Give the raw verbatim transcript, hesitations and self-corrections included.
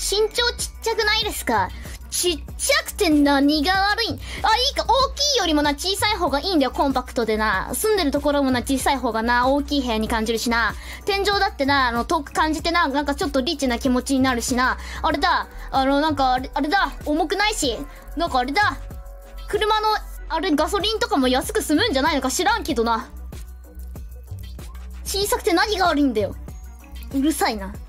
身長ちっちゃくないですか？ちっちゃくて何が悪いん？あ、いいか、大きいよりもな、小さい方がいいんだよ、コンパクトでな。住んでるところもな、小さい方がな、大きい部屋に感じるしな。天井だってな、あの、遠く感じてな、なんかちょっとリッチな気持ちになるしな。あれだ、あの、なんかあれ、あれだ、重くないし。なんかあれだ、車の、あれ、ガソリンとかも安く済むんじゃないのか知らんけどな。小さくて何が悪いんだよ。うるさいな。